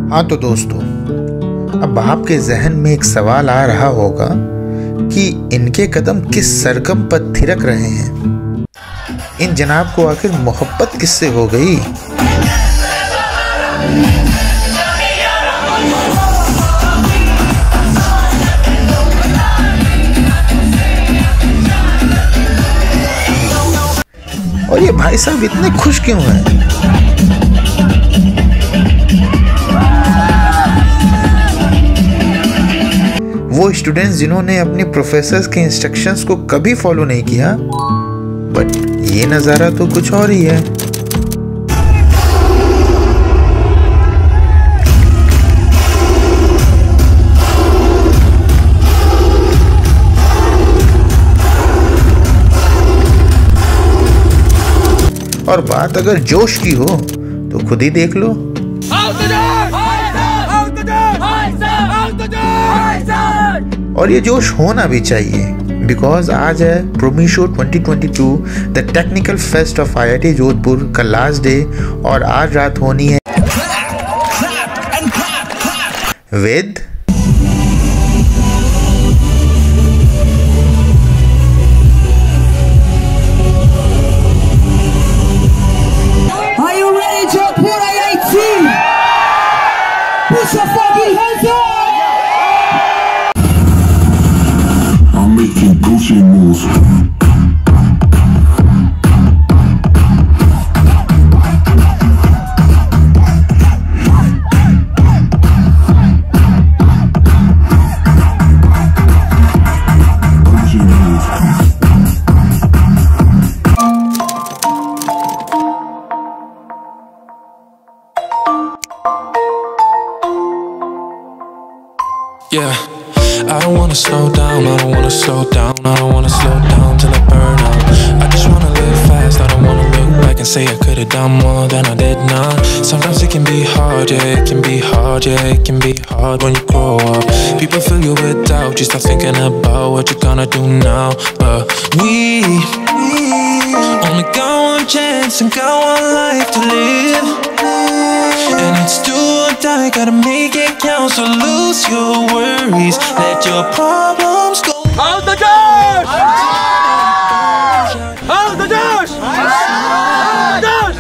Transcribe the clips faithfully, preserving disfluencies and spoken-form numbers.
हाँ तो दोस्तों, अब आपके जहन में एक सवाल आ रहा होगा कि इनके कदम किस सरगम पर थिरक रहे हैं। इन जनाब को आखिर मोहब्बत किससे हो गई। और ये भाई साहब इतने खुश क्यों हैं? वो स्टूडेंट्स जिन्होंने अपने प्रोफेसर्स के इंस्ट्रक्शंस को कभी फॉलो नहीं किया, बट ये नज़ारा तो कुछ और ही है। और बात अगर जोश की हो तो खुद ही देख लो। और ये जोश होना भी चाहिए, बिकॉज आज है Prometeo twenty twenty two the technical fest of I I T Jodhpur का लास्ट डे, और आज रात होनी है with Push your fucking hands up! I'm making Gucci moves. Yeah, I don't wanna slow down, I don't wanna slow down, I don't wanna slow down till I burn out. I just wanna live fast, I don't wanna look back and say I could've done more than I did now. Sometimes it can be hard, yeah, it can be hard, yeah, it can be hard when you grow up. People fill you with doubt, you start thinking about what you're gonna do now. But we, we only got one chance and got one life to live. And it's do or die, gotta make it count. So lose your worries, let your problems go. Out the door! Out the door! Out the door!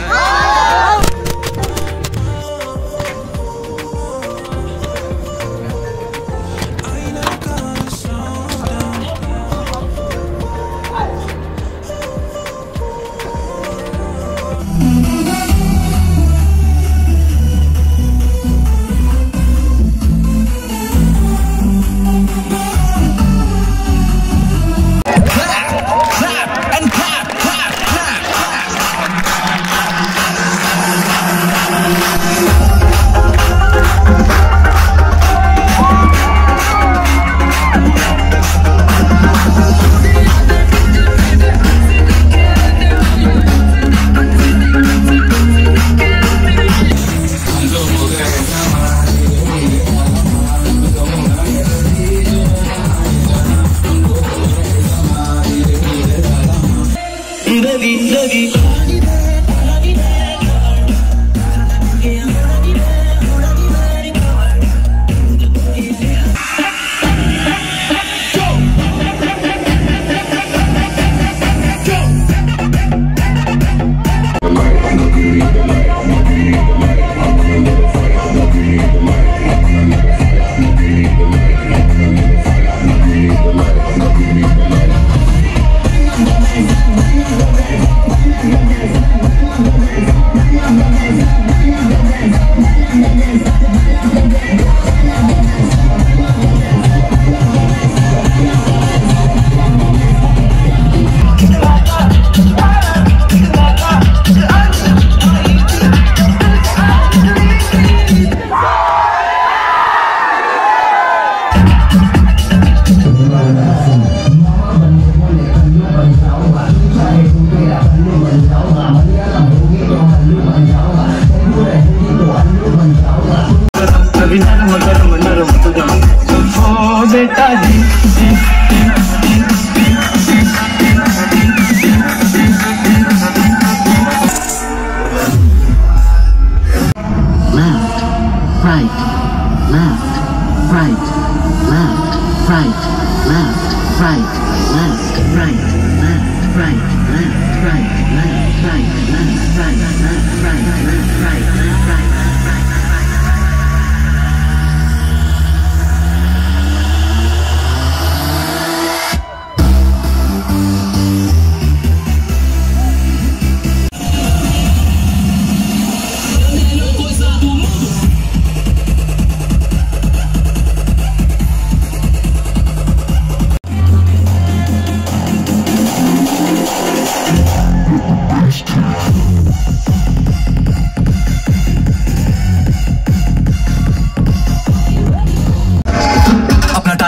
Bisa teman-teman benar betul.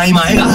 Time आएगा